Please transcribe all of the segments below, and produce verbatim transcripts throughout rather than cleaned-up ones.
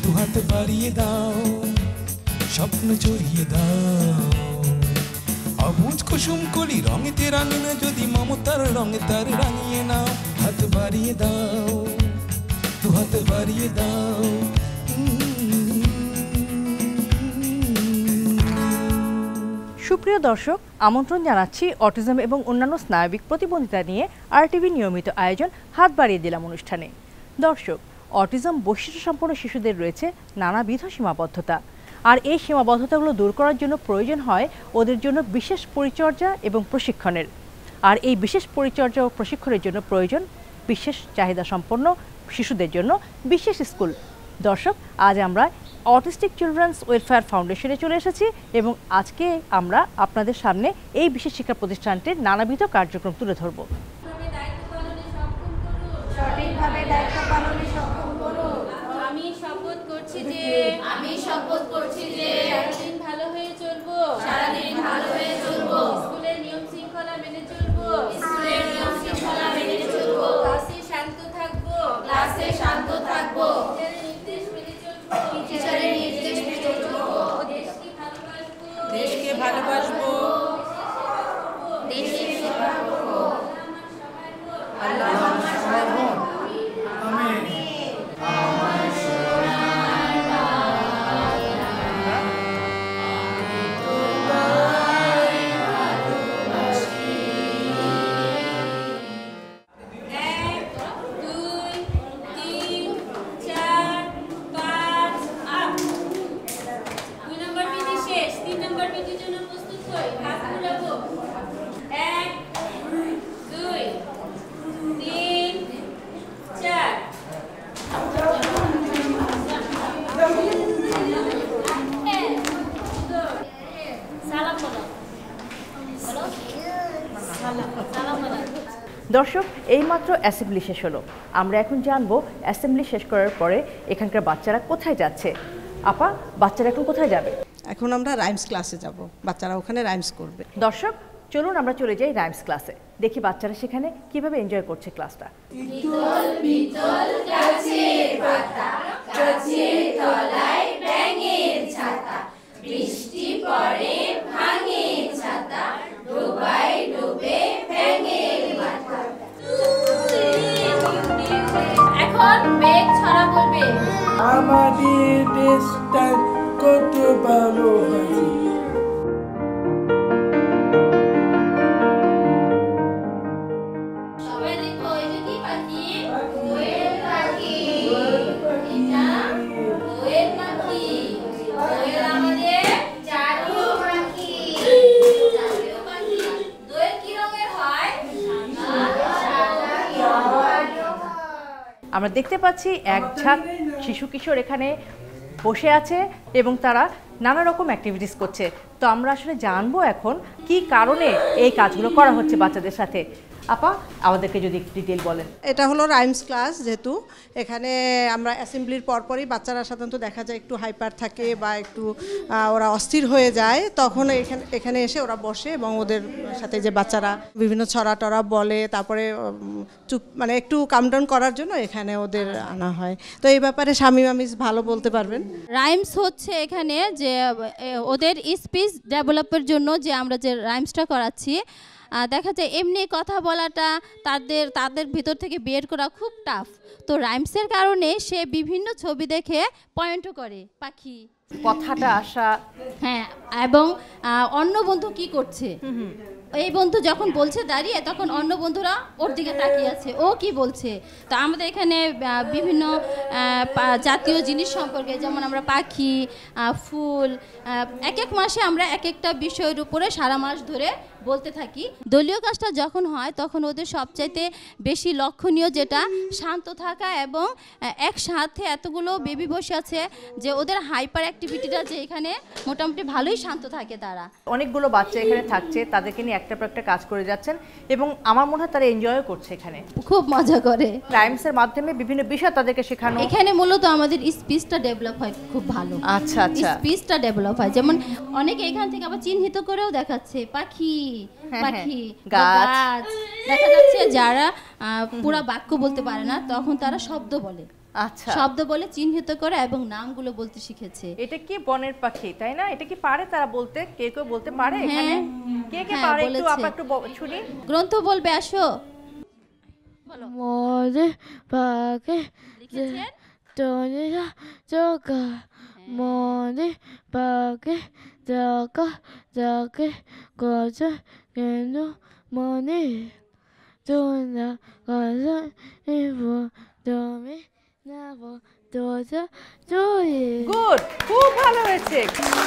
হাত বাড়িয়ে দাও স্বপ্ন জড়িয়ে দাও অবুঝ কুসুম কলি রঙেতে রাঙিয়ে যদি মমতার রঙে তার রাঙিয়ে নাও হাত বাড়িয়ে দাও দু হাত বাড়িয়ে দাও সুপ্রিয় দর্শক আমন্ত্রণ জানাচ্ছি অটিজম এবং অন্যান্য স্নায়বিক প্রতিবন্ধিতা নিয়ে আরটিভি নিয়মিত আয়োজন হাত বাড়িয়ে দিলাম অনুষ্ঠানে। দর্শক অটিজম বৈশিষ্ট্য সম্পন্ন শিশুদের রয়েছে নানাবিধ সীমাবদ্ধতা আর এই সীমাবদ্ধতাগুলো দূর করার জন্য প্রয়োজন হয় ওদের জন্য বিশেষ পরিচর্যা এবং প্রশিক্ষণের আর এই বিশেষ পরিচর্যা ও প্রশিক্ষণের জন্য প্রয়োজন বিশেষ চাহিদা সম্পন্ন শিশুদের জন্য বিশেষ স্কুল। দর্শক আজ আমরা অটিস্টিক চিলড্রেন্স ওয়েলফেয়ার ফাউন্ডেশনে চলে এসেছি এবং আজকে আমরা আপনাদের সামনে এই বিশেষ শিক্ষা প্রতিষ্ঠানটির নানাবিধ কার্যক্রম তুলে ধরব। সঠিকভাবে দায়িত্ব পালনে সক্ষম করুন। আমি শপথ করছি যে আমি শপথ করছি যে সারাদিন ভালো হয়ে চলবো সারাদিন ভালো হয়ে চলবো স্কুলের নিয়ম শৃঙ্খলা মেনে চলবো স্কুলের নিয়ম শৃঙ্খলা মেনে চলবো ক্লাসে শান্ত থাকবো ক্লাসে শান্ত থাকবো টিচারের নির্দেশ মেনে চলবো টিচারের নির্দেশ মেনে চলবো দেশকে ভালোবাসবো দেশকে ভালোবাসবো দেশে সেবা করব। আল্লাহ আমার সহায় হন। আমিন। দর্শক এইমাত্র অ্যাসেম্বলি শেষ হলো, আমরা এখন জানবো অ্যাসেম্বলি শেষ করার পরে এখানকার বাচ্চারা কোথায় যাচ্ছে। আপা, বাচ্চারা এখন কোথায় যাবে? এখন আমরা রাইমস ক্লাসে যাব, বাচ্চারা ওখানে রাইমস করবে। দর্শক চলুন আমরা চলে যাই রাইমস ক্লাসে, দেখি বাচ্চারা সেখানে কিভাবে এনজয় করছে ক্লাসটা। বিতল বিতল গাছের পাতা গাছের তলায় ব্যাঙের ছাতা বৃষ্টি পড়ে ভাঙে ছাতা ডোবায় ডোবে ব্যাঙের মাথা। এখন মেঘ ছড়া বলবে আমাদের দেশটা কত ভালো আছে। সবাই দেখো এই যে কি পাখি কোয়েল পাখি এটা কোয়েল পাখি কোয়েল আমাদের চারু পাখি চারু পাখি দোয়েল কি রঙের হয় আমরা দেখতে পাচ্ছি এক ঝাঁক শিশু কিশোর এখানে বসে আছে এবং তারা নানা রকম অ্যাক্টিভিটিস করছে। তো আমরা আসলে জানবো এখন কি কারণে এই কাজগুলো করা হচ্ছে বাচ্চাদের সাথে। আপা, আমাদেরকে যদি একটু ডিটেল বলেন। এটা হলো রাইমস ক্লাস, যেহেতু এখানে আমরা অ্যাসেম্বলির পরপরই বাচ্চারা সাধারণত দেখা যায় একটু হাইপার থাকে বা একটু ওরা অস্থির হয়ে যায়, তখন এখানে এখানে এসে ওরা বসে এবং ওদের সাথে যে বাচ্চারা বিভিন্ন ছড়া টড়া বলে, তারপরে চুপ মানে একটু কামডাউন করার জন্য এখানে ওদের আনা হয়। তো এই ব্যাপারে শামীম আমিজ ভালো বলতে পারবেন। রাইমস হচ্ছে এখানে যে ওদের স্পিচ ডেভেলপের জন্য যে আমরা যে রাইমসটা করাচ্ছি, দেখা যায় এমনি কথা বলাটা তাদের তাদের ভিতর থেকে বের করা খুব টাফ। তো রাইমসের কারণে সে বিভিন্ন ছবি দেখে পয়েন্টও করে পাখি কথাটা আসা, হ্যাঁ, এবং অন্য বন্ধু কি করছে, এই বন্ধু যখন বলছে দাঁড়িয়ে তখন অন্য বন্ধুরা ওর দিকে তাকিয়ে আছে, ও কি বলছে। তো আমাদের এখানে বিভিন্ন জাতীয় জিনিস সম্পর্কে, যেমন আমরা পাখি, ফুল, এক এক মাসে আমরা এক একটা বিষয়ের উপরে সারা মাস ধরে বলতে থাকি। দলীয় কাজটা যখন হয় তখন ওদের সবচাইতে বেশি লক্ষণীয় যেটা শান্ত থাকা, এবং একসাথে এতগুলো বেবি বসে আছে যে ওদের হাইপার অ্যাক্টিভিটিটা যে এখানে মোটামুটি ভালোই শান্ত থাকে। তারা অনেকগুলো বাচ্চা এখানে থাকছে, তাদেরকে নিয়ে একটা পর একটা কাজ করে যাচ্ছেন এবং আমার মনে হয় তারা এনজয় করছে, এখানে খুব মজা করে। রাইমসের মাধ্যমে বিভিন্ন বিষয় তাদেরকে শেখানো। এখানে মূলত আমাদের স্পিচটা ডেভেলপ হয় খুব ভালো। আচ্ছা আচ্ছা, স্পিচটা ডেভেলপ হয়, যেমন অনেকে এখান থেকে আবার চিহ্নিত করেও দেখাচ্ছে পাখি পাখি গাছ। দেখা যাচ্ছে যারা পুরা বাক্য বলতে পারে না তখন তারা শব্দ বলে। আচ্ছা শব্দ বলে চিহ্নিত করে এবং নামগুলো বলতে শিখেছে। এটা কি বনের পাখি তাই না? এটা কি পারে তারা বলতে? কে কেউ বলতে পারে এখানে? কে কে হ্যাঁ, পারে একটু বলেছে। আপা একটু ব- শুনি। গ্রন্থ বলবে, আসো। মরে পাকে লিখেছেন? তোরা চোখা মরে পাকে চাকা চাকে কত কেন মনে তোরা কথা এব তুমি নাব তোরা চয়ে। গুড, খুব ভালো হয়েছে।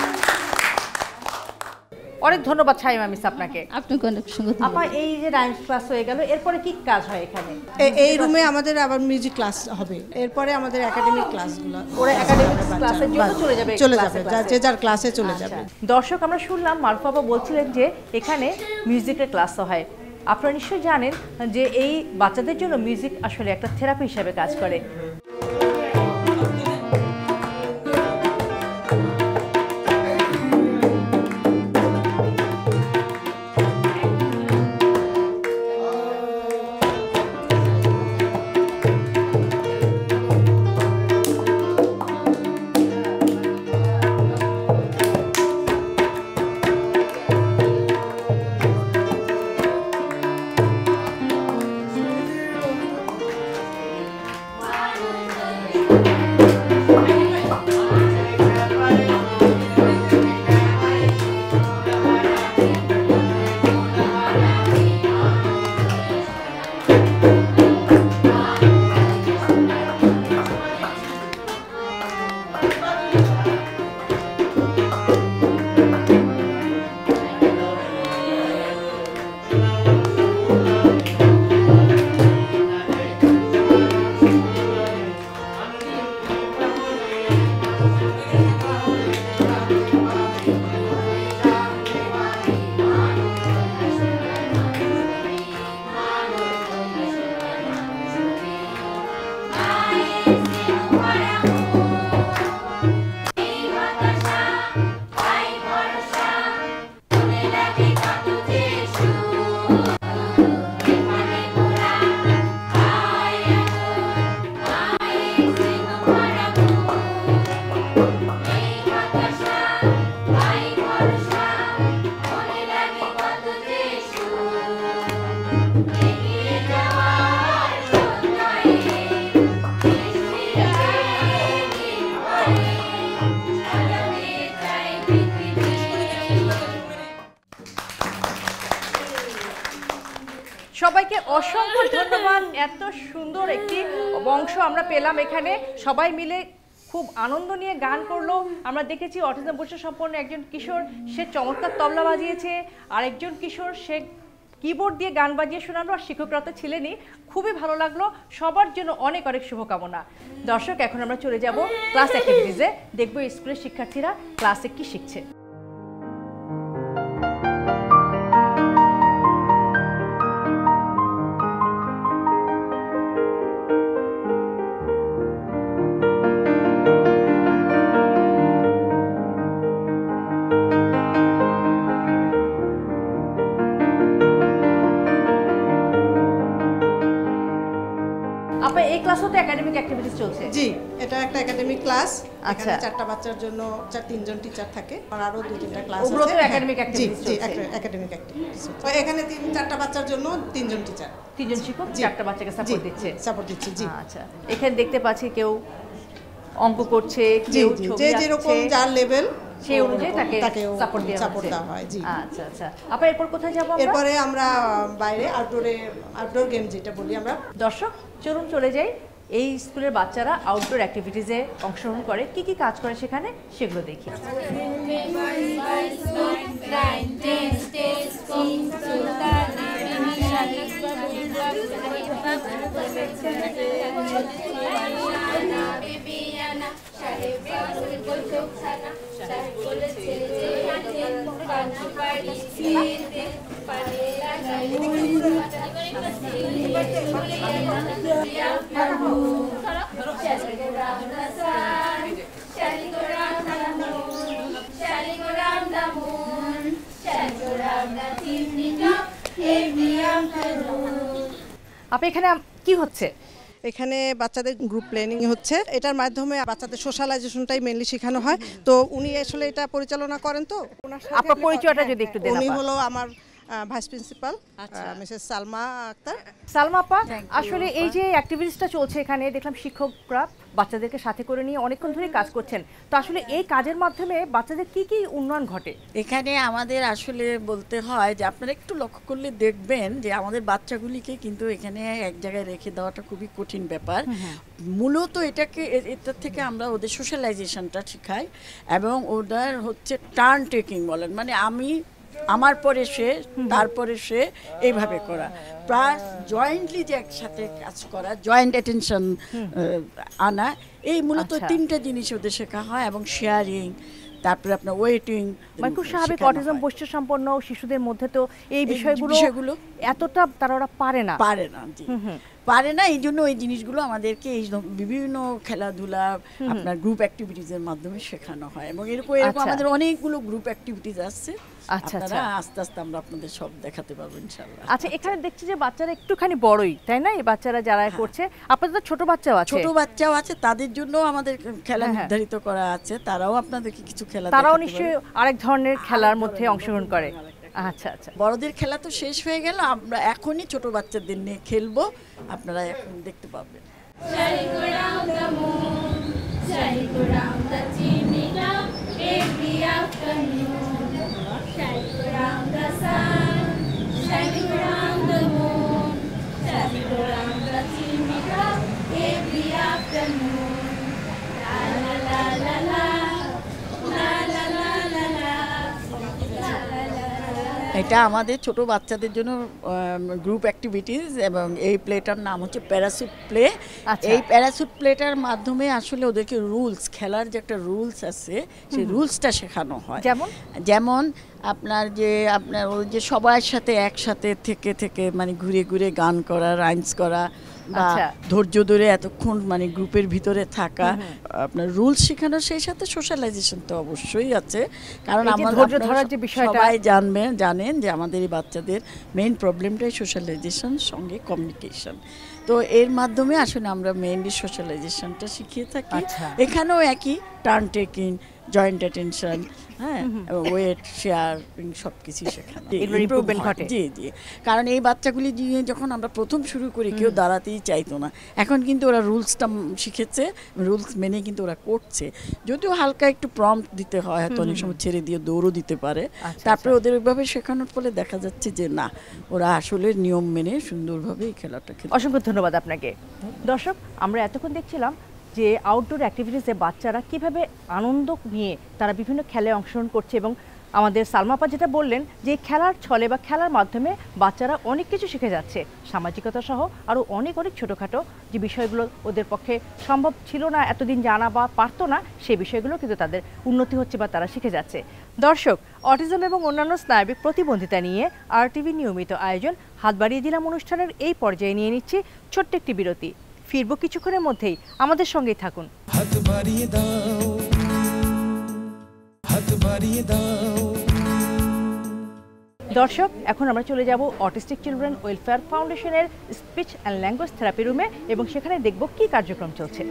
অনেক ধন্যবাদ শাইমা মিস আপনাকে। আপনাকে অনেক সুন্দর। আপা এই যে ডান্স ক্লাস হয়ে গেল, এরপরে কি কাজ হয় এখানে? এ- এই রুমে আমাদের আবার মিউজিক ক্লাস হবে, এরপরে আমাদের একাডেমিক ক্লাসগুলো ওরা একাডেমিক ক্লাসের জন্য চলে যাবে চলে ক্লাসে যাবে, ক্লাসে। যে যার ক্লাসে চলে আচ্ছা। যাবে। দর্শক, আমরা শুনলাম মারুফা আপা বলছিলেন যে এখানে মিউজিকের ক্লাস হয়। আপনারা নিশ্চয়ই জানেন যে এই বাচ্চাদের জন্য মিউজিক আসলে একটা থেরাপি হিসেবে কাজ করে। সবাইকে অসংখ্য ধন্যবাদ। এত সুন্দর একটি অংশ আমরা পেলাম এখানে, সবাই মিলে খুব আনন্দ নিয়ে গান করলো। আমরা দেখেছি অটিজম বৈশিষ্ট্য সম্পন্ন একজন কিশোর, সে চমৎকার তবলা বাজিয়েছে, আর একজন কিশোর সে কিবোর্ড দিয়ে গান বাজিয়ে শোনালো, আর শিক্ষকরা তো ছিলেনই। খুবই ভালো লাগলো, সবার জন্য অনেক অনেক শুভকামনা। দর্শক, এখন আমরা চলে যাব ক্লাস অ্যাক্টিভিটিসে, দেখবো স্কুলের শিক্ষার্থীরা ক্লাসে কি শিখছে। আপা, এই ক্লাসও তো একাডেমিক অ্যাক্টিভিটিস চলছে? জি, এটা একটা একাডেমিক ক্লাস। আচ্ছা। এখানে চারটা বাচ্চার জন্য চার তিনজন টিচার থাকে, আর আরো দুই তিনটা ক্লাস আছে। ওগুলো তো হ্যাঁ, academic activities জি, জি, চলছে। Academic activities. তো এখানে তিন চারটা বাচ্চার জন্য তিনজন টিচার, তিনজন শিক্ষক জি। চারটা বাচ্চাকে সাপোর্ট জি, দিচ্ছে। সাপোর্ট দিচ্ছে, জি। আচ্ছা, এখানে দেখতে পাচ্ছি কেউ অঙ্ক করছে, জি, কেউ জি, ছবি যে যেরকম আঁকছে, যার লেভেল সেই অনুযায়ী তাকে তাকেও সাপোর্ট দেওয়া সাপোর্ট হচ্ছে। দেওয়া হয়, জি। আচ্ছা আচ্ছা আপা, এরপর কোথায় যাব আমরা? এরপরে আমরা বাইরে আউটডোরে আউটডোর গেম যেটা বলি আমরা। দর্শক, চলুন চলে যাই। এই স্কুলের বাচ্চারা আউটডোর অ্যাক্টিভিটিসে অংশগ্রহণ করে, কি কি কাজ করে সেখানে সেগুলো দেখি। আপনি এখানে আম- কি হচ্ছে? এখানে বাচ্চাদের গ্রুপ প্ল্যানিং হচ্ছে, এটার মাধ্যমে বাচ্চাদের সোশ্যালাইজেশনটাই মেইনলি শেখানো হয়। তো উনি আসলে এটা পরিচালনা করেন। তো আপনার পরিচয়টা যদি একটু দেন। উনি হলো আমার vice principal Mrs Salma Akter. Salma আপা, আসলে এই যে অ্যাক্টিভিটিসটা চলছে এখানে দেখলাম শিক্ষকরা বাচ্চাদেরকে সাথে করে নিয়ে অনেকক্ষণ ধরে কাজ করছেন, তো আসলে এই কাজের মাধ্যমে বাচ্চাদের কি কি উন্নয়ন ঘটে? এখানে আমাদের আসলে বলতে হয় যে আপনারা একটু লক্ষ্য করলে দেখবেন যে আমাদের বাচ্চাগুলিকে কিন্তু এখানে এক জায়গায় রেখে দেওয়াটা খুবই কঠিন ব্যাপার। মূলত এটাকে এটার থেকে আমরা ওদের সোশ্যালাইজেশনটা শেখাই এবং ওদের হচ্ছে টার্ন টেকিং বলেন, মানে আমি আমার পরে সে, তারপরে সে, এইভাবে করা, প্লাস জয়েন্টলি যে একসাথে কাজ করা, জয়েন্ট অ্যাটেনশন আনা, এই মূলত তিনটা জিনিস ওদের শেখা হয়। এবং শেয়ারিং, তারপরে আপনার ওয়েটিং। মানে খুব স্বাভাবিক, অটিজম বৈশিষ্ট্য সম্পন্ন শিশুদের মধ্যে তো এই বিষয়গুলো এতটা তারা ওরা পারে না পারে না জি পারে না এই জন্য এই জিনিসগুলো আমাদেরকে এই বিভিন্ন খেলাধুলা আপনার গ্রুপ অ্যাক্টিভিটিজের মাধ্যমে শেখানো হয়। এবং এরকম এরকম আমাদের অনেকগুলো গ্রুপ অ্যাক্টিভিটিস আছে। আচ্ছা আচ্ছা, আস্তে আস্তে আমরা আপনাদের সব দেখাতে পারবো ইনশাআল্লাহ। আচ্ছা, এখানে দেখছি যে বাচ্চারা একটুখানি বড়ই, তাই না? এই বাচ্চারা যারা করছে, আপনাদের ছোট বাচ্চাও আছে? ছোট বাচ্চাও আছে, তাদের জন্য আমাদের খেলা নির্ধারিত করা আছে। তারাও আপনাদেরকে কিছু খেলা, তারাও নিশ্চয়ই আরেক ধরনের খেলার মধ্যে অংশগ্রহণ করে। আচ্ছা আচ্ছা, বড়দের খেলা তো শেষ হয়ে গেল, আমরা এখনই ছোট বাচ্চাদের নিয়ে খেলবো, আপনারা এখন দেখতে পাবেন। এটা আমাদের ছোট বাচ্চাদের জন্য গ্রুপ অ্যাক্টিভিটিস এবং এই প্লেটার নাম হচ্ছে প্যারাসুট প্লে। এই প্যারাসুট প্লেটার মাধ্যমে আসলে ওদেরকে রুলস, খেলার যে একটা রুলস আছে সেই রুলসটা শেখানো হয়। যেমন যেমন আপনার যে আপনার ওই যে সবার সাথে একসাথে থেকে থেকে মানে ঘুরে ঘুরে গান করা, রাইমস করা, বা ধৈর্য ধরে এতক্ষণ মানে গ্রুপের ভিতরে থাকা, আপনার রুলস শেখানো, সেই সাথে সোশ্যালাইজেশন তো অবশ্যই আছে। কারণ আমরা ধৈর্য ধরার যে বিষয়টা সবাই জানবেন জানেন যে আমাদের এই বাচ্চাদের মেইন প্রবলেমটাই সোশ্যালাইজেশন সঙ্গে কমিউনিকেশন। তো এর মাধ্যমে আসলে আমরা মেইনলি সোশ্যালাইজেশনটা শিখিয়ে থাকি। এখানেও একই টার্ন টেকিং, জয়েন্ট অ্যাটেনশন, হ্যাঁ, ওয়েট শেয়ারিং সব কিছুই শেখানো, ইমপ্রুভমেন্ট ঘটে। জি জি কারণ এই বাচ্চাগুলি দিয়ে যখন আমরা প্রথম শুরু করি কেউ দাঁড়াতেই চাইতো না, এখন কিন্তু ওরা রুলসটা শিখেছে, রুলস মেনে কিন্তু ওরা করছে। যদিও হালকা একটু প্রম্পট দিতে হয়, হয়তো অনেক সময় ছেড়ে দিয়ে দৌড়ও দিতে পারে, তারপরে ওদের ওইভাবে শেখানোর ফলে দেখা যাচ্ছে যে না, ওরা আসলে নিয়ম মেনে সুন্দরভাবে এই খেলাটা খেলে। অসংখ্য ধন্যবাদ আপনাকে। দর্শক, আমরা এতক্ষণ দেখছিলাম যে আউটডোর অ্যাক্টিভিটিসে বাচ্চারা কিভাবে আনন্দ নিয়ে তারা বিভিন্ন খেলায় অংশগ্রহণ করছে, এবং আমাদের সালমা আপা যেটা বললেন যে খেলার ছলে বা খেলার মাধ্যমে বাচ্চারা অনেক কিছু শিখে যাচ্ছে, সামাজিকতা সহ আরও অনেক অনেক ছোটোখাটো যে বিষয়গুলো ওদের পক্ষে সম্ভব ছিল না এতদিন জানা বা পারতো না, সেই বিষয়গুলো কিন্তু তাদের উন্নতি হচ্ছে বা তারা শিখে যাচ্ছে। দর্শক, অটিজম এবং অন্যান্য স্নায়বিক প্রতিবন্ধিতা নিয়ে আর টিভি নিয়মিত আয়োজন হাত বাড়িয়ে দিলাম অনুষ্ঠানের এই পর্যায়ে নিয়ে নিচ্ছি ছোট্ট একটি বিরতি। ফিরবো কিছুক্ষণের মধ্যেই, আমাদের সঙ্গেই থাকুন। হাত বাড়িয়ে দাও, হাত বাড়িয়ে দাও। দর্শক, এখন আমরা চলে যাব অটিস্টিক চিলড্রেন ওয়েলফেয়ার ফাউন্ডেশনের স্পিচ অ্যান্ড ল্যাঙ্গুয়েজ থেরাপি রুমে, এবং সেখানে দেখব কি কার্যক্রম চলছে।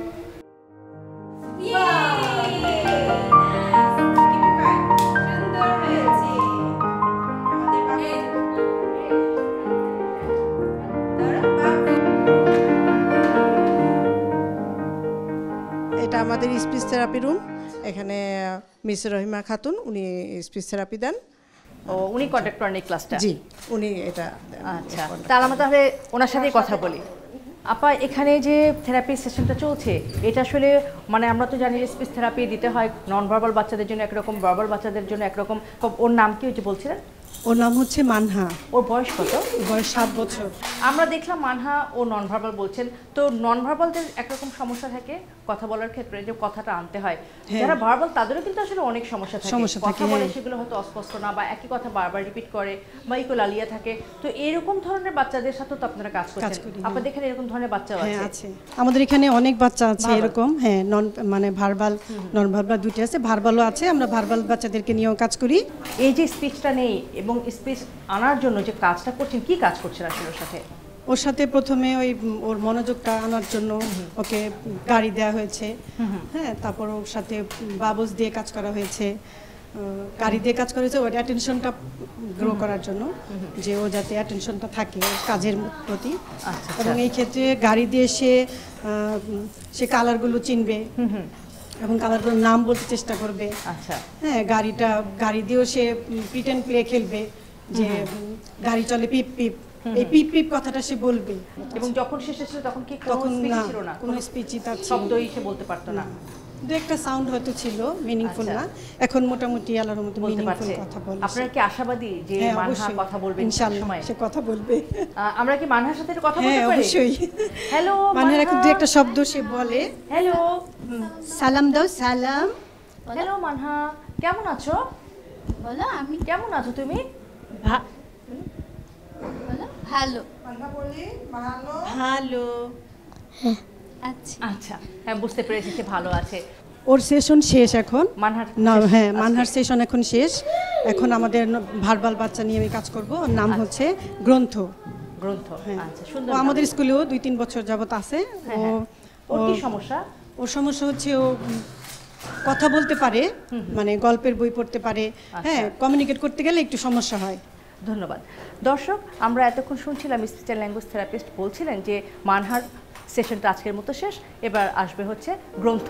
এটা আমাদের স্পিচ থেরাপি রুম। এখানে মিস রহিমা খাতুন, উনি স্পিচ থেরাপি দেন। ও, উনি কন্ট্যাক্ট করেন এই ক্লাসটা? জি, উনি এটা। আচ্ছা, তাহলে আমরা তাহলে ওনার সাথেই কথা বলি। আপা, এখানে যে থেরাপি সেশনটা চলছে এটা আসলে মানে আমরা তো জানি স্পিচ থেরাপি দিতে হয় নন ভার্বাল বাচ্চাদের জন্য একরকম, ভার্বাল বাচ্চাদের জন্য একরকম। ওর নাম কি হচ্ছে বলছিলেন? ওর নাম হচ্ছে মানহা। ওর বয়স কত? বয়স সাত বছর। আমরা দেখলাম মানহা ও নন ভার্বাল বলছেন, তো নন ভার্বালদের একরকম সমস্যা থাকে কথা বলার ক্ষেত্রে, যে কথাটা আনতে হয়। যারা ভার্বাল তাদেরও কিন্তু আসলে অনেক সমস্যা থাকে, কথা বলে সেগুলো হয়তো অস্পষ্ট না, বা একই কথা বারবার রিপিট করে, বা ইকোলালিয়া থাকে। তো এরকম ধরনের বাচ্চাদের সাথে তো আপনারা কাজ করছেন, আপনাদের এখানে এরকম ধরনের বাচ্চাও আছে? আমাদের এখানে অনেক বাচ্চা আছে এরকম, হ্যাঁ, নন মানে ভার্বাল নন ভার্বাল দুটো আছে, ভার্বালও আছে। আমরা ভার্বাল বাচ্চাদেরকে নিয়েও কাজ করি। এই যে স্পিচটা নেই এবং স্পিচ আনার জন্য যে কাজটা করছেন, কি কাজ করছেন আসলে ওর সাথে? ওর সাথে প্রথমে ওই ওর মনোযোগটা আনার জন্য ওকে গাড়ি দেওয়া হয়েছে, হ্যাঁ, তারপর ওর সাথে বাবলস দিয়ে কাজ করা হয়েছে, গাড়ি দিয়ে কাজ করা হয়েছে ওর অ্যাটেনশনটা গ্রো করার জন্য, যে ও যাতে অ্যাটেনশনটা থাকে ওর কাজের প্রতি। এবং এই ক্ষেত্রে গাড়ি দিয়ে সে সে কালারগুলো চিনবে এবং কালারগুলোর নাম বলতে চেষ্টা করবে। আচ্ছা, হ্যাঁ, গাড়িটা গাড়ি দিয়েও সে প্রিটেন্ড প্লে খেলবে, যে গাড়ি চলে পিপ পিপ, এই পিপ পিপ কথাটা সে বলবে। এবং যখন শেষ হয়েছিল তখন কি তখন কোনো না স্পিচ ছিল না, কোনো স্পিচই তার শব্দই সে বলতে পারতো না, দু একটা সাউন্ড হয়তো ছিল, মিনিংফুল না। এখন মোটামুটি আল্লাহর মতো মিনিংফুল কথা বলে। আপনারা কি আশাবাদী যে মানহা কথা বলবে ইনশাআল্লাহ? সে কথা বলবে। আমরা কি মানহার সাথে কথা বলতে পারি? অবশ্যই। হ্যালো মানহার এখন দু একটা শব্দ সে বলে। হ্যালো, সালাম দাও। সালাম। হ্যালো মানহা, কেমন আছো? বলো। আমি কেমন আছো তুমি? ভালো। মানহা বলে ভালো। ভালো। আচ্ছা আচ্ছা, হ্যাঁ বুঝতে পেরেছি সে ভালো আছে। ওর সেশন শেষ এখন। মানহার না, হ্যাঁ, মানহার সেশন এখন শেষ। এখন আমাদের ভার্বাল বাচ্চা নিয়ে আমি কাজ করব। ওর নাম হচ্ছে গ্রন্থ। গ্রন্থ, আচ্ছা, সুন্দর। ও আমাদের স্কুলেও দুই তিন বছর যাবত আছে। ও ওর কি সমস্যা? ওর সমস্যা হচ্ছে ও কথা বলতে পারে, মানে গল্পের বই পড়তে পারে, হ্যাঁ, কমিউনিকেট করতে গেলে একটু সমস্যা হয়। ধন্যবাদ। দর্শক, আমরা এতক্ষণ শুনছিলাম স্পিচ ল্যাঙ্গুয়েজ থেরাপিস্ট বলছিলেন যে মানহার সেশনটা আজকের মতো শেষ, এবার আসবে হচ্ছে গ্রন্থ।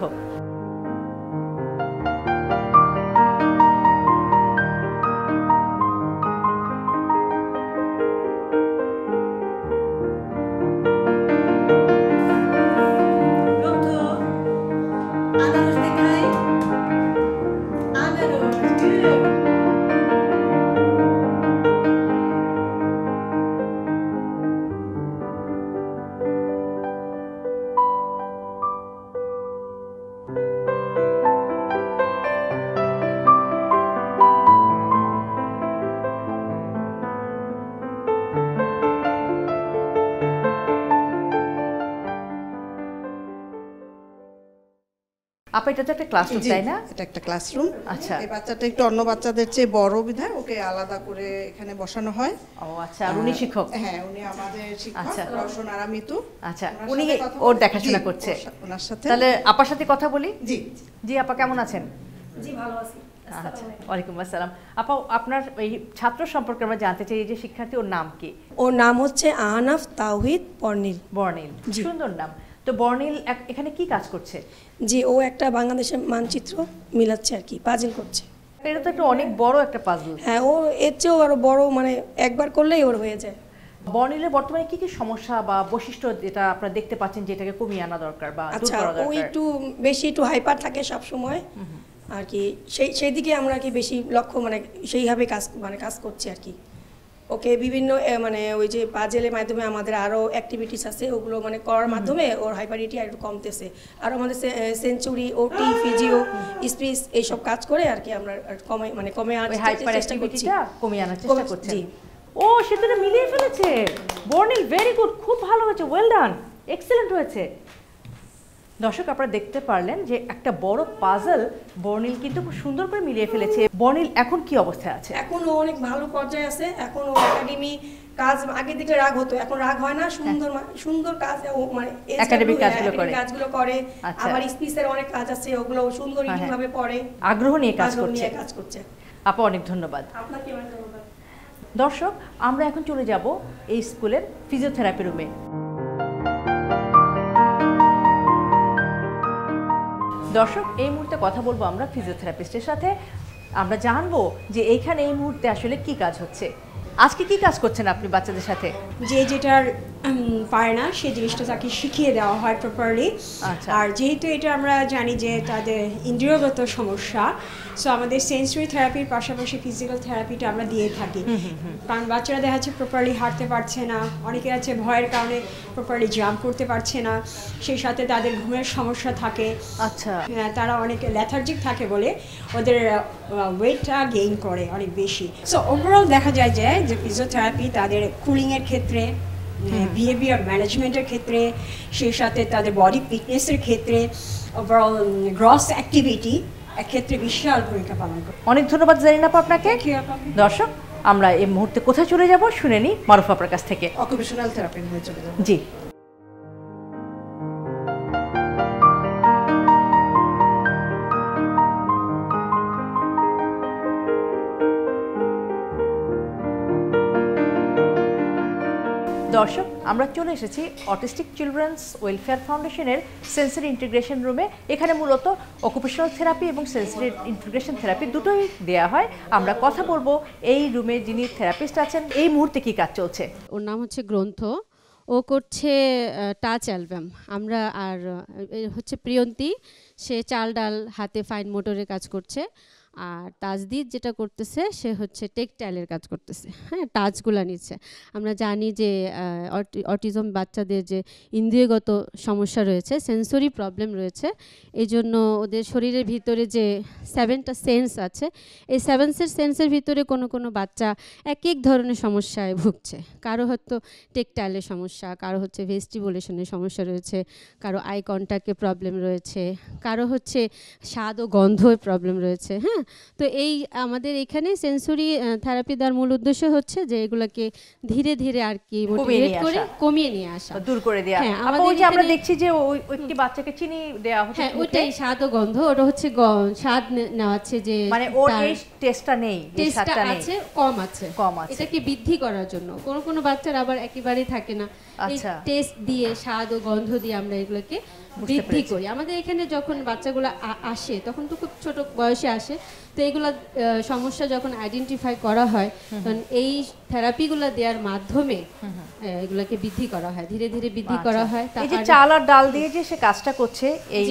আপা, এটা তো একটা ক্লাসরুম, তাই না? এটা একটা ক্লাসরুম। আচ্ছা, এই বাচ্চাটা একটু অন্য বাচ্চাদের চেয়ে বড় বিধায় ওকে আলাদা করে এখানে বসানো হয়। ও আচ্ছা, আর উনি শিক্ষক? হ্যাঁ, উনি আমাদের শিক্ষক রওশন আরা মিতু। আচ্ছা, উনি ওর দেখাশোনা করছে ওনার সাথে। তাহলে আপার সাথে কথা বলি। জি জি, আপা কেমন আছেন? জি, ভালো আছি। আচ্ছা, ওয়ালাইকুম আসসালাম। আপা, আপনার এই ছাত্র সম্পর্কে আমরা জানতে চাই, এই যে শিক্ষার্থী, ওর নাম কি? ওর নাম হচ্ছে আহনাফ তাওহিদ বর্ণিল। বর্ণিল, সুন্দর নাম। তো বর্ণিল এখানে কি কাজ করছে? জি, ও একটা বাংলাদেশের মানচিত্র মিলাচ্ছে আর কি, পাজল করছে। এটা তো একটা অনেক বড় একটা পাজল। হ্যাঁ, ও এর চেয়েও আরো বড়, মানে একবার করলেই ওর হয়ে যায়। বর্ণিলের বর্তমানে কি কি সমস্যা বা বৈশিষ্ট্য যেটা আপনারা দেখতে পাচ্ছেন যেটাকে কমিয়ে আনা দরকার বা দূর আচ্ছা, করা ও দরকার? একটু বেশি একটু হাইপার থাকে সব সময় আর কি, সেই সেই দিকে আমরা কি বেশি লক্ষ্য, মানে সেইভাবে কাজ মানে কাজ করছি আর কি। ওকে বিভিন্ন মানে ওই যে পাজেলের মাধ্যমে আমাদের আরও অ্যাক্টিভিটিস আছে, ওগুলো মানে করার মাধ্যমে ওর হাইপারিটি আর একটু কমতেছে। আর আমাদের সেঞ্চুরি, ওটি, ফিজিও, স্পিচ এইসব কাজ করে আর কি আমরা কমে মানে কমে আনার চেষ্টা করছি, কমিয়ে আনার চেষ্টা করছি। ও, সেটা মিলিয়ে ফেলেছে বর্ণিল, ভেরি গুড, খুব ভালো হয়েছে, ওয়েল ডান, এক্সেলেন্ট হয়েছে। দর্শক, আপনারা দেখতে পারলেন যে একটা বড় পাজল বর্ণিল কিন্তু খুব সুন্দর করে মিলিয়ে ফেলেছে। বর্ণিল এখন কি অবস্থায় আছে? এখন ও অনেক ভালো পর্যায়ে আছে। এখন ও একাডেমি কাজ, আগে দিকে রাগ হতো, এখন রাগ হয় না, সুন্দর সুন্দর কাজ ও মানে একাডেমিক কাজগুলো করে কাজগুলো করে। আবার স্পিচের অনেক কাজ আছে, ওগুলো সুন্দর ভাবে পড়ে, আগ্রহ নিয়ে কাজ করছে কাজ করছে আপা, অনেক ধন্যবাদ আপনাকে। অনেক ধন্যবাদ। দর্শক, আমরা এখন চলে যাব এই স্কুলের ফিজিওথেরাপি রুমে। দর্শক, এই মুহূর্তে কথা বলবো আমরা ফিজিওথেরাপিস্টের সাথে। আমরা জানবো যে এইখানে এই মুহূর্তে আসলে কি কাজ হচ্ছে। আজকে কি কাজ করছেন আপনি বাচ্চাদের সাথে? যে যেটার পারে না সেই জিনিসটা তাকে শিখিয়ে দেওয়া হয় প্রপারলি। আর যেহেতু এটা আমরা জানি যে তাদের ইন্দ্রিয়গত সমস্যা, সো আমাদের সেন্সরি থেরাপির পাশাপাশি ফিজিক্যাল থেরাপিটা আমরা দিয়ে থাকি। কারণ বাচ্চারা দেখা যাচ্ছে প্রপারলি হাঁটতে পারছে না, অনেকের আছে ভয়ের কারণে প্রপারলি জাম্প করতে পারছে না, সেই সাথে তাদের ঘুমের সমস্যা থাকে। আচ্ছা, তারা অনেক লেথার্জিক থাকে বলে ওদের ওয়েটটা গেইন করে অনেক বেশি। সো ওভারঅল দেখা যায় যে যে ফিজিওথেরাপি তাদের কুলিংয়ের ক্ষেত্রে, বিহেভিয়ার ম্যানেজমেন্টের ক্ষেত্রে, সেই সাথে তাদের বডি ফিটনেসের ক্ষেত্রে, ওভারঅল গ্রস অ্যাক্টিভিটি ক্ষেত্রে বিশাল ভূমিকা পালন করে। অনেক ধন্যবাদ জারিনা আপা আপনাকে। দর্শক, আমরা এই মুহূর্তে কোথায় চলে যাব শুনে নিই মারুফ আপনার কাছ থেকে। অকুপেশনাল থেরাপি নিয়ে চলে যাব। জি। দর্শক, আমরা চলে এসেছি অটিস্টিক চিলড্রেন্স ওয়েলফেয়ার ফাউন্ডেশনের সেন্সরি ইন্টিগ্রেশন রুমে। এখানে মূলত অকুপেশনাল থেরাপি এবং সেন্সরি ইন্টিগ্রেশন থেরাপি দুটোই দেয়া হয়। আমরা কথা বলবো এই রুমে যিনি থেরাপিস্ট আছেন, এই মুহূর্তে কি কাজ চলছে। ওর নাম হচ্ছে গ্রন্থ, ও করছে টাচ অ্যালবাম। আমরা আর হচ্ছে প্রিয়ন্তী, সে চাল ডাল হাতে ফাইন মোটরের কাজ করছে। আর তাজদিদ যেটা করতেছে সে হচ্ছে টেকটাইলের কাজ করতেছে, হ্যাঁ, টাচগুলো নিচ্ছে। আমরা জানি যে অটিজম বাচ্চাদের যে ইন্দ্রিয়গত সমস্যা রয়েছে, সেন্সরি প্রবলেম রয়েছে, এই জন্য ওদের শরীরের ভিতরে যে সেভেনটা সেন্স আছে, এই সেভেন্সের সেন্সের ভিতরে কোনো কোনো বাচ্চা এক এক ধরনের সমস্যায় ভুগছে। কারো হয়তো টেকটাইলের সমস্যা, কারো হচ্ছে ভেস্টিবুলেশনের সমস্যা রয়েছে, কারো আই কন্ট্যাক্টের প্রবলেম রয়েছে, কারো হচ্ছে স্বাদ ও গন্ধের প্রবলেম রয়েছে। হ্যাঁ, তো এই আমাদের এখানে সেন্সরি থেরাপি দেওয়ার মূল উদ্দেশ্য হচ্ছে যে এগুলোকে ধীরে ধীরে আর কি মোটিভেট করে কমিয়ে নিয়ে আসা, দূর করে দেওয়া। হ্যাঁ, আপু ওই যে আমরা দেখছি যে ওই একটি বাচ্চাকে চিনি দেওয়া হচ্ছে, হ্যাঁ, ওইটাই স্বাদ ও গন্ধ। ওটা হচ্ছে স্বাদ নেওয়াচ্ছে, যে মানে ওর এই টেস্টটা নেই, টেস্টটা আছে, কম আছে, কম আছে, এটাকে বৃদ্ধি করার জন্য। কোন কোন বাচ্চার আবার একেবারেই থাকে না। আচ্ছা, টেস্ট দিয়ে স্বাদ ও গন্ধ দিয়ে আমরা এগুলোকে বৃদ্ধি করি। আমাদের এখানে যখন বাচ্চাগুলো আসে তখন তো খুব ছোট বয়সে আসে, তো এইগুলা সমস্যা যখন আইডেন্টিফাই করা হয় তখন এই থেরাপিগুলো দেওয়ার মাধ্যমে এগুলোকে বৃদ্ধি করা হয়, ধীরে ধীরে বৃদ্ধি করা হয়। এই যে চাল আর ডাল দিয়ে যে সে কাজটা করছে এই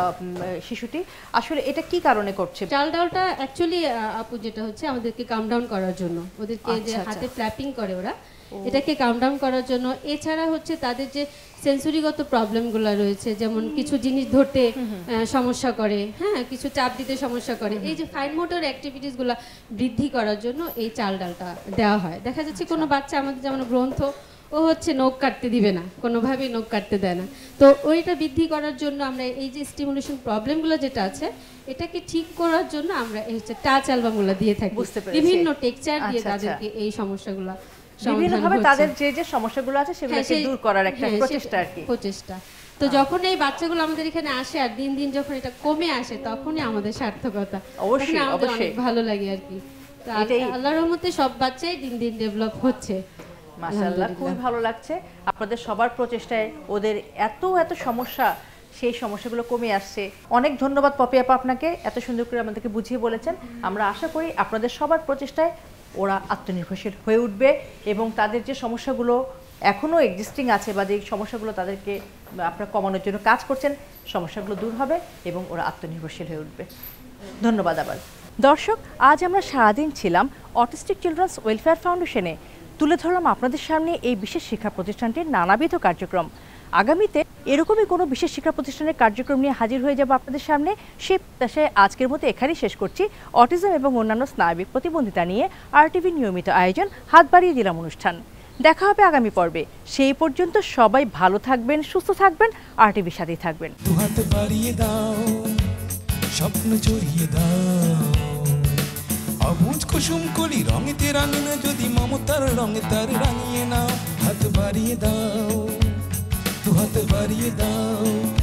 শিশুটি, আসলে এটা কি কারণে করছে? চাল ডালটা অ্যাকচুয়ালি আপু যেটা হচ্ছে আমাদেরকে কাম ডাউন করার জন্য, ওদেরকে যে হাতে ফ্ল্যাপিং করে ওরা, এটাকে কাম ডাউন করার জন্য। এছাড়া হচ্ছে তাদের যে সেন্সরিগত প্রবলেমগুলো রয়েছে, যেমন কিছু জিনিস ধরতে সমস্যা করে, হ্যাঁ, কিছু চাপ দিতে সমস্যা করে, এই যে ফাইন মোটর অ্যাক্টিভিটিসগুলো বৃদ্ধি করার জন্য এই চাল ডালটা দেওয়া হয়। দেখা যাচ্ছে কোনো বাচ্চা আমাদের যেমন গ্রন্থ, ও হচ্ছে নখ কাটতে দিবে না, কোনোভাবেই নখ কাটতে দেয় না, তো ওইটা বৃদ্ধি করার জন্য আমরা এই যে স্টিমুলেশন প্রবলেমগুলো যেটা আছে এটাকে ঠিক করার জন্য আমরা এই হচ্ছে টাচ অ্যালবামগুলো দিয়ে থাকি, বিভিন্ন টেক্সচার দিয়ে তাদেরকে এই সমস্যাগুলো বিভিন্নভাবে তাদের যে যে সমস্যাগুলো আছে সেগুলোকে দূর করার একটা প্রচেষ্টা আর কি প্রচেষ্টা। তো যখন এই বাচ্চাগুলো আমাদের এখানে আসে আর দিন দিন যখন এটা কমে আসে তখনই আমাদের সার্থকতা, অবশ্যই আমাদের অনেক ভালো লাগে আর কি। আল্লাহর রহমতে সব বাচ্চাই দিন দিন ডেভেলপ হচ্ছে, মাশাআল্লাহ, খুবই ভালো লাগছে। আপনাদের সবার প্রচেষ্টায় ওদের এত এত সমস্যা, সেই সমস্যাগুলো কমে আসছে। অনেক ধন্যবাদ পপি আপা আপনাকে, এত সুন্দর করে আমাদেরকে বুঝিয়ে বলেছেন। আমরা আশা করি আপনাদের সবার প্রচেষ্টায় ওরা আত্মনির্ভরশীল হয়ে উঠবে এবং তাদের যে সমস্যাগুলো এখনও এক্সিস্টিং আছে বা যে সমস্যাগুলো তাদেরকে আপনারা কমানোর জন্য কাজ করছেন, সমস্যাগুলো দূর হবে এবং ওরা আত্মনির্ভরশীল হয়ে উঠবে। ধন্যবাদ আবার। দর্শক, আজ আমরা সারাদিন ছিলাম অটিস্টিক চিলড্রেন্স ওয়েলফেয়ার ফাউন্ডেশনে, তুলে ধরলাম আপনাদের সামনে এই বিশেষ শিক্ষা প্রতিষ্ঠানটির নানাবিধ কার্যক্রম। আগামীতে এরকমই কোনো বিশেষ শিক্ষা প্রতিষ্ঠানের কার্যক্রম নিয়ে হাজির হয়ে যাব আপনাদের সামনে। সে প্রত্যাশায় আজকের মতো এখানেই শেষ করছি অটিজম এবং অন্যান্য স্নায়বিক প্রতিবন্ধিতা নিয়ে আরটিভি নিয়মিত আয়োজন হাত বাড়িয়ে দিলাম অনুষ্ঠান। দেখা হবে আগামী পর্বে। সেই পর্যন্ত সবাই ভালো থাকবেন, সুস্থ থাকবেন, আরটিভির সাথেই থাকবেন। হাত বাড়িয়ে দাও, স্বপ্ন জড়িয়ে দাও, অবুঝ কুসুম কলি রঙেতে রাঙিনা যদি মমতার রঙে তার রাঙিয়ে নাও। হাত বাড়িয়ে দাও, হাত বাড়িয়ে দাও।